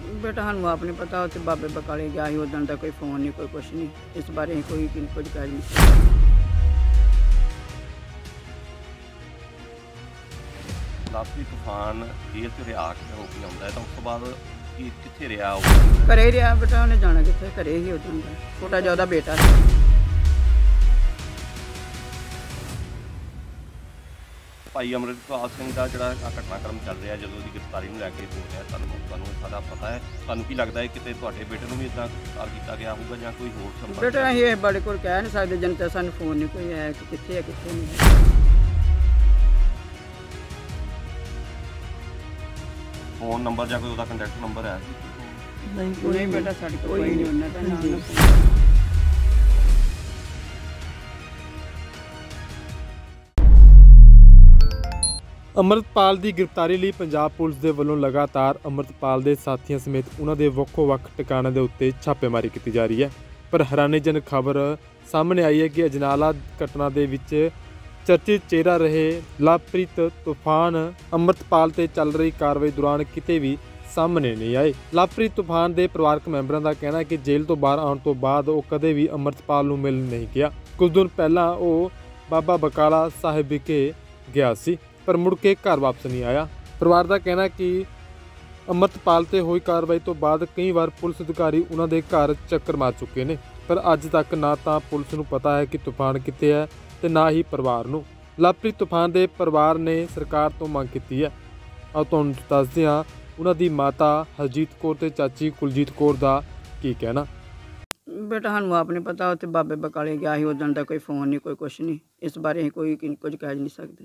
बेटा सानू आप नहीं पता, उत्थे बाबे बकाले गया ही, उदण का कोई फोन नहीं, कोई कुछ नहीं। इस बारे कोई कुछ कह नहीं सकता। लापरी तूफान जेल च रिहा हो के आउंदा है, तो उस तो बाद कित्थे रिहा? घरे ही रहा बेटा, उन्हें जाना कित्थे, घरे ही उदण का छोटा जिहा उहदा बेटा है। भाई अमृतपाल सिंह का जिहड़ा घटनाक्रम चल रहा, जो उसकी गिरफ्तारी को लैके हो रहा, तुहानूं सारा पता है? तुहानूं की लगता है किते तुहाडे बेटे नूं भी इदां गिरफ्तार किया गया होगा जां कोई होर संपर्क? बेटा असीं इस बारे कोई कह नहीं सकते, जनता सानूं फोन नहीं कोई है कि कित्थे है कित्थे नहीं। फोन नंबर जां कोई उहदा कंटैक्ट नंबर है? नहीं बेटा, साडे कोल कोई नहीं उन्हां दा नाम। ਅੰਮ੍ਰਿਤਪਾਲ ਦੀ ਗ੍ਰਿਫਤਾਰੀ ਲਈ ਪੰਜਾਬ ਪੁਲਿਸ ਦੇ ਵੱਲੋਂ ਲਗਾਤਾਰ ਅੰਮ੍ਰਿਤਪਾਲ ਦੇ ਸਾਥੀਆਂ ਸਮੇਤ ਉਹਨਾਂ ਦੇ ਵੱਖੋ-ਵੱਖ ਟਿਕਾਣਿਆਂ ਦੇ ਉੱਤੇ ਛਾਪੇਮਾਰੀ ਕੀਤੀ ਜਾ ਰਹੀ ਹੈ। ਪਰ ਹੈਰਾਨੀਜਨਕ ਖਬਰ ਸਾਹਮਣੇ ਆਈ ਹੈ ਕਿ ਅਜਨਾਲਾ ਘਟਨਾ ਦੇ ਵਿੱਚ ਚਰਚਿਤ ਚਿਹਰਾ ਰਹੇ ਲਵਪ੍ਰੀਤ ਤੂਫਾਨ ਅੰਮ੍ਰਿਤਪਾਲ ਤੇ ਚੱਲ ਰਹੀ ਕਾਰਵਾਈ ਦੌਰਾਨ ਕਿਤੇ ਵੀ ਸਾਹਮਣੇ ਨਹੀਂ ਆਏ। ਲਵਪ੍ਰੀਤ ਤੂਫਾਨ ਦੇ ਪਰਿਵਾਰਕ ਮੈਂਬਰਾਂ ਦਾ ਕਹਿਣਾ ਹੈ ਕਿ ਜੇਲ੍ਹ ਤੋਂ ਬਾਹਰ ਆਉਣ ਤੋਂ ਬਾਅਦ ਉਹ ਕਦੇ ਵੀ ਅੰਮ੍ਰਿਤਪਾਲ ਨੂੰ ਮਿਲਣ ਨਹੀਂ ਗਿਆ। ਕੁਝ ਦਿਨ ਪਹਿਲਾਂ ਉਹ ਬਾਬਾ ਬਕਾਲਾ ਸਾਹਿਬ ਵਿਖੇ ਗਿਆ ਸੀ, ਪਰ ਮੁੜ ਕੇ ਘਰ ਵਾਪਸ ਨਹੀਂ ਆਇਆ। ਪਰਿਵਾਰ ਦਾ ਕਹਿਣਾ ਕਿ ਅੰਮ੍ਰਿਤਪਾਲ ਤੇ ਹੋਈ ਕਾਰਵਾਈ ਤੋਂ ਬਾਅਦ ਕਈ ਵਾਰ ਪੁਲਿਸ ਅਧਿਕਾਰੀ ਉਹਨਾਂ ਦੇ ਘਰ ਚੱਕਰ ਮਾਰ ਚੁੱਕੇ ਨੇ, ਪਰ ਅੱਜ ਤੱਕ ਨਾ ਤਾਂ ਪੁਲਿਸ ਨੂੰ ਪਤਾ ਹੈ ਕਿ ਤੂਫਾਨ ਕਿੱਥੇ ਹੈ ਤੇ ਨਾ ਹੀ ਪਰਿਵਾਰ ਨੂੰ। ਲਵਪ੍ਰੀਤ ਤੂਫਾਨ ਦੇ ਪਰਿਵਾਰ ਨੇ ਸਰਕਾਰ ਤੋਂ ਮੰਗ ਕੀਤੀ ਹੈ। ਆਓ ਤੁਹਾਨੂੰ ਦੱਸਦੇ ਹਾਂ ਉਹਨਾਂ ਦੀ ਮਾਤਾ ਹਰਜੀਤ ਕੌਰ ਤੇ ਚਾਚੀ ਕੁਲਜੀਤ ਕੌਰ ਦਾ ਕੀ ਕਹਿਣਾ। बेटा सानू आप नहीं पता, उत्थे बाबे बकाले गया ही, उदण का कोई फोन नहीं, कोई कुछ नहीं। इस बारे कोई कुछ कह नहीं सकते।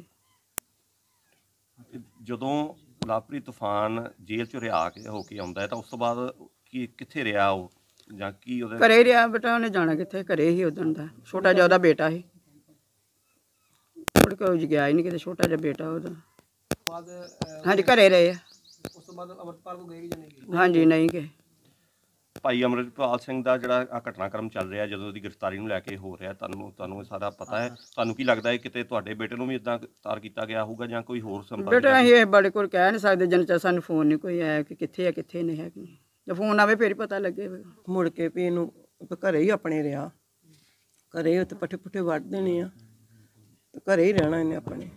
ਜਦੋਂ ਲਾਪਰੀ ਤੂਫਾਨ ਜੇਲ੍ਹ ਚੋਂ ਰਿहा ਹੋ ਕੇ ਆਉਂਦਾ ਹੈ, ਤਾਂ ਉਸ ਤੋਂ ਬਾਅਦ ਕਿੱਥੇ ਰਿਹਾ ਉਹ ਜਾਂ ਕੀ ਉਹਦੇ? ਘਰੇ ਹੀ ਰਿਹਾ बेटा, उन्हें जाना कित्थे, घरे ही उदण का छोटा जिहा उहदा बेटा है। मुड़ के गया ही नहीं किते, छोटा जिहा बेटा उहदा। हाँ जी, घरे रहे। उस तो बाद अमृतपाल को गए कि नहीं? हाँ जी, नहीं गए। ਭਾਈ ਅਮਰਿਤਪਾਲ ਸਿੰਘ ਦਾ ਜਿਹੜਾ ਘਟਨਾਕ੍ਰਮ ਚੱਲ ਰਿਹਾ, ਜਦੋਂ ਉਹਦੀ ਗ੍ਰਿਫਤਾਰੀ ਨੂੰ ਲੈ ਕੇ ਹੋ ਰਿਹਾ, ਤੁਹਾਨੂੰ ਸਾਰਾ ਪਤਾ ਹੈ? ਤੁਹਾਨੂੰ ਕੀ ਲੱਗਦਾ ਹੈ ਕਿਤੇ ਤੁਹਾਡੇ ਬੇਟੇ ਨੂੰ ਵੀ ਇਦਾਂ ਗ੍ਰਿਫਤਾਰ ਕੀਤਾ ਗਿਆ ਹੋਊਗਾ ਜਾਂ ਕੋਈ ਹੋਰ ਸੰਪਰਕ? बेटा असीं इस बारे कोई कह नहीं सकते, जनता सानूं फोन नहीं कोई है कि कित्थे है कित्थे नहीं है। जो फोन आवे फिर ही पता लगे। मुड़ के भी इनू घरे ही अपने रहा, घरे ही उत्ते पट्ठे पुट्ठे वढ़ देने आ, घरे ही रहना इन्हें अपने।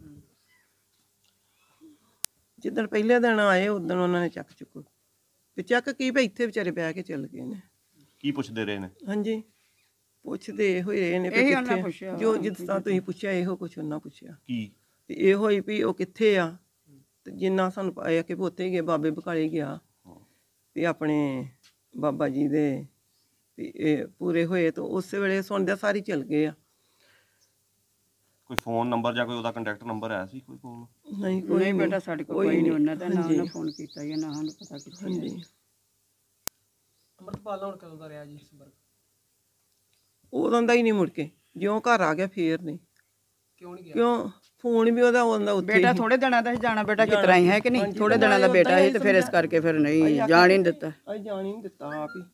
जिद्दण पहले दिन आए उदण उन्होंने चक चुको चक की भाई इत्थे बेचारे बह के चल गए ने। की पुछदे रहे ने? हाँ जी, पुछदे होए रहे ने कित्थे, जो जिस तरह तुसीं पुछया इहो कुछ उन्हां पुछया की ते इहो ही भी ओह कित्थे आ, ते जिन्ना सानूं पाया कि उत्थे गए बाबे बकाले गया ते अपने बाबा जी दे पूरे होए, तो उस वेले सुणदे सारी चल गए आ। कोई फोन नंबर या कोई ਉਹਦਾ ਕੰਟੈਕਟ ਨੰਬਰ ਹੈ ਸੀ ਕੋਈ ਕੋਲ? नहीं बेटा, साडे कोल कोई नहीं उन्हां दा ना फोन कीता या ना सानूं पता कित्थे। हाँ जी, अमृतपाल हुण कदों दा रिहा जी संपर्क? उदों दा ही नहीं, मुड़ के जिउं घर आ गया फिर नहीं। क्यों नहीं गया? क्यों फोन भी ਉਹਦਾ ਉੱਥੇ बेटा थोड़े दिनों ਦਾ ਹੀ ਜਾਣਾ बेटा, किस तरह ही है कि नहीं? थोड़े दिनों ਦਾ बेटा है, तो फिर इस करके फिर नहीं जान ही नहीं दिता। ਅਸੀਂ ਜਾਣ ਹੀ ਨਹੀਂ ਦਿੱਤਾ ਆਪ ਹੀ।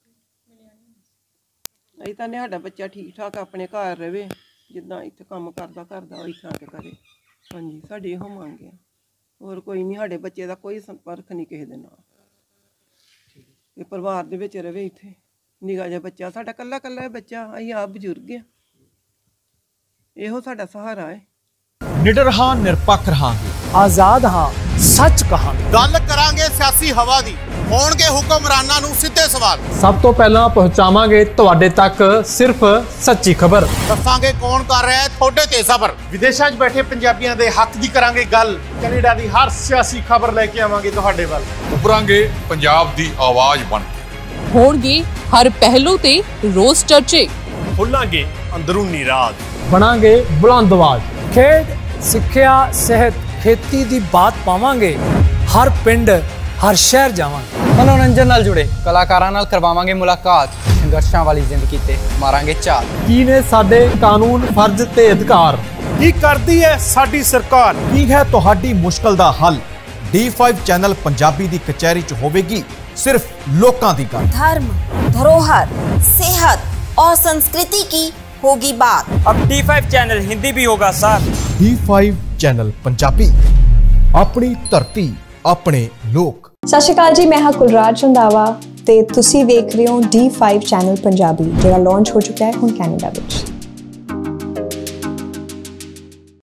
ਅਸੀਂ ਤਾਂ ਸਾਡਾ ਬੱਚਾ ਠੀਕ ਠਾਕ ਆਪਣੇ ਘਰ ਰਵੇ, ਜਿੱਦਾਂ ਇੱਥੇ ਕੰਮ ਕਰਦਾ ਉਹ ਇੱਥੇ ਆ ਕੇ ਕਰੇ। ਹਾਂਜੀ, ਸਾਡੀ ਇਹੋ ਮੰਗ ਆ, ਹੋਰ ਕੋਈ ਨਹੀਂ। ਸਾਡੇ ਬੱਚੇ ਦਾ ਕੋਈ ਸੰਪਰਕ ਨਹੀਂ ਕਿਸੇ ਦੇ ਨਾਲ, ਇਹ ਪਰਿਵਾਰ ਦੇ ਵਿੱਚ ਰਵੇ ਇੱਥੇ। ਨਿੱਘਾ ਜਿਹਾ ਬੱਚਾ ਸਾਡਾ, ਕੱਲਾ ਬੱਚਾ, ਅਸੀਂ ਆਪ ਬਜ਼ੁਰਗ ਆ, ਇਹੋ ਸਾਡਾ ਸਹਾਰਾ ਹੈ। निडर हाँ, निरपक्ष रहांगे, आजाद हाँ, सच कहांगे, गल करांगे सियासी हवा दी, होणगे हुक्मरानां नूं सिद्धे सवाल। सब तो पहला पहुंचावांगे तुहाडे तक सिर्फ सच्ची खबर, दसांगे कौन कर रहा है थोड़े ते सबर। विदेशां 'च बैठे पंजाबियां दे हक दी करांगे गल, कनेडा दी हर सियासी खबर लेके आवांगे तुहाडे वल। उभरांगे पंजाब दी आवाज़ बन के, होणगे हर पहलू ते रोज चर्चे, खोलांगे अंदरूनी राज, बनांगे बुलंद आवाज। खेड सिक्ख्या सेहत खेती दी बात पावांगे, हर पिंड हर शहर जावांगे। मनोरंजन नाल जुड़े कलाकारां नाल करवावांगे मुलाकात, संघर्षां वाली जिंदगी ते मारांगे झात। की ने साडे कानून फर्ज ते अधिकार, की करदी है साडी सरकार, की है तुहाडी मुश्किल दा हल। D5 चैनल पंजाबी दी कचहरी च होवेगी सिर्फ लोकां दी गल। धर्म, धरोहर, सेहत और संस्कृति की होगी बात। अब D5 चैनल हिंदी भी होगा सर। D5 चैनल पंजाबी, अपनी धरती अपने लोक। ਸਤਿ ਸ਼੍ਰੀ ਅਕਾਲ ਜੀ, ਮੈਂ ਹਾਂ ਕੁਲਰਾਜ ਰੰਧਾਵਾ ਤੇ ਤੁਸੀਂ ਵੇਖ ਰਹੇ ਹੋ D5 ਚੈਨਲ ਪੰਜਾਬੀ, ਜਿਹੜਾ ਲਾਂਚ ਹੋ ਚੁੱਕਾ ਹੈ ਹੁਣ ਕੈਨੇਡਾ ਵਿੱਚ।